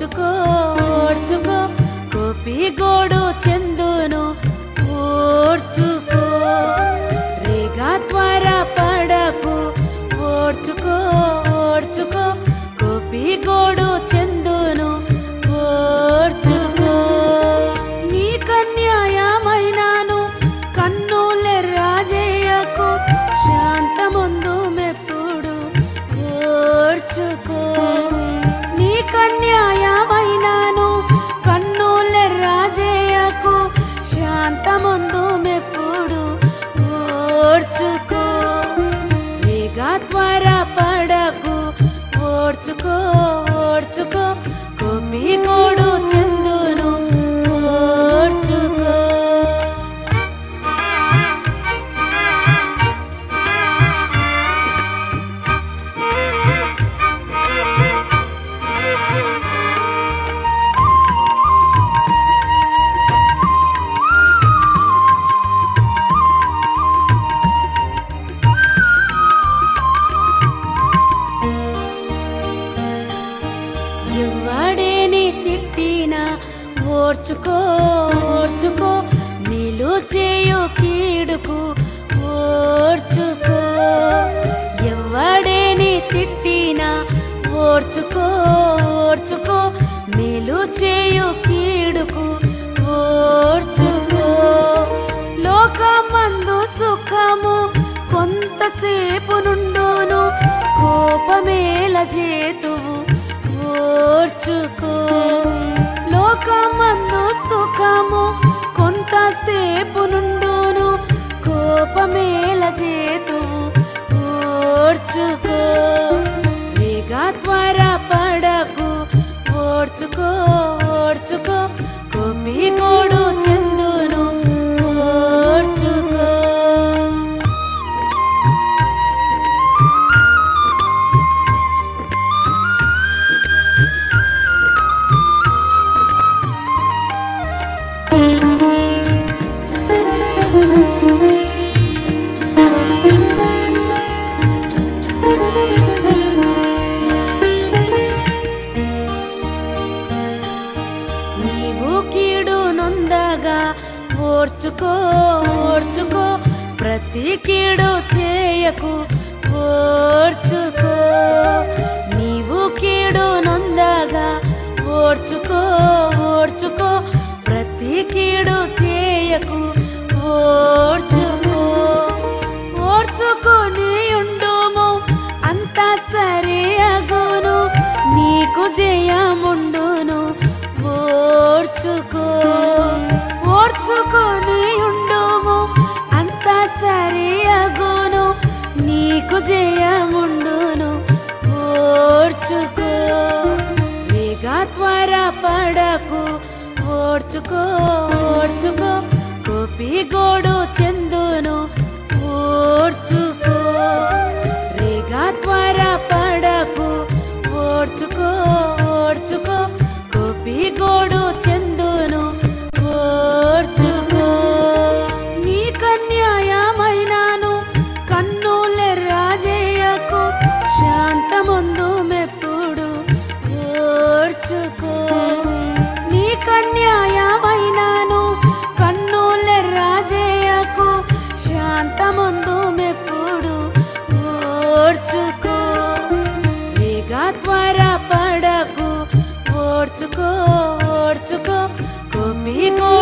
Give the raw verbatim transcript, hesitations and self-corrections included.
ఓర్చుకో ఓర్చుకో కోపి గోడు చెందును ఓర్చుకో రేగా త్వర పడకు ఓర్చుకో ఓర్చుకో కోపి గోడు చెందును ఓర్చుకో నీ కన్యాయమైనాను కన్నులెర్రాజేయకు శాంతముందు మెప్పుడు ఓర్చుకో నీ కన్యాయమైనాను కన్నులెర్రాజేయకు శాంతముందు మెప్పుడు ఓర్చుకో రేగా త్వర పడకు ఓర్చుకో ఓర్చుకో కోపి గోడు చెందును ఓర్చుకో ఎవడేని తిట్టినా ఓర్చుకో ఓర్చుకో నీలు చేయు కీడుకు ఓర్చుకో ఎవడేని తిట్టినా ఓర్చుకో ఓర్చుకో మేలు చేయు కీడుకు ఓర్చుకో లోకమందు సుఖము కొంతసేపు నుండును కోపమేల చేతువు ఓర్చుకో లోకమందు సుఖము కొంతసేపు నుండును కోపమేల చేతువు ఓర్చుకో రేగా త్వర పడకు ఓర్చుకో ఓర్చుకో కోపి గోడు చెందును ఓర్చుకో నీవు కీడు నొందగా ఓర్చుకో ఓర్చుకో ప్రతి కీడు చేయకు ఓర్చుకో నీవు కీడు నొందగా ఓర్చుకో ఓర్చుకో ప్రతి కీడు చేయకు ఓర్చుకో ఓర్చుకొని ఉండుము అంత సరి అగును నీకు జయముండును ఓర్చుకో ఓర్చుకొని ఉండుము అంత సరి అగును నీకు జయముండును ఓర్చుకో రేగా త్వర పడకు ఓర్చుకో ఓర్చుకో కోపి గోడు చెందును ఓర్చుకో రేగా త్వర పడకు ఓర్చుకో ఓర్చుకో కోపి గోడు చెందును ఓర్చుకో నీ కన్యాయమైనాను కన్నులెర్రాజేయకు శాంతముందు మెప్పుడు ఓర్చుకో నీ కన్యాయమైనాను కన్నులెర్రాజేయకు శాంతముందు మెప్పుడు ఓర్చుకో రేగా త్వర పడకు ఓర్చుకో ఓర్చుకో కోపి గోడు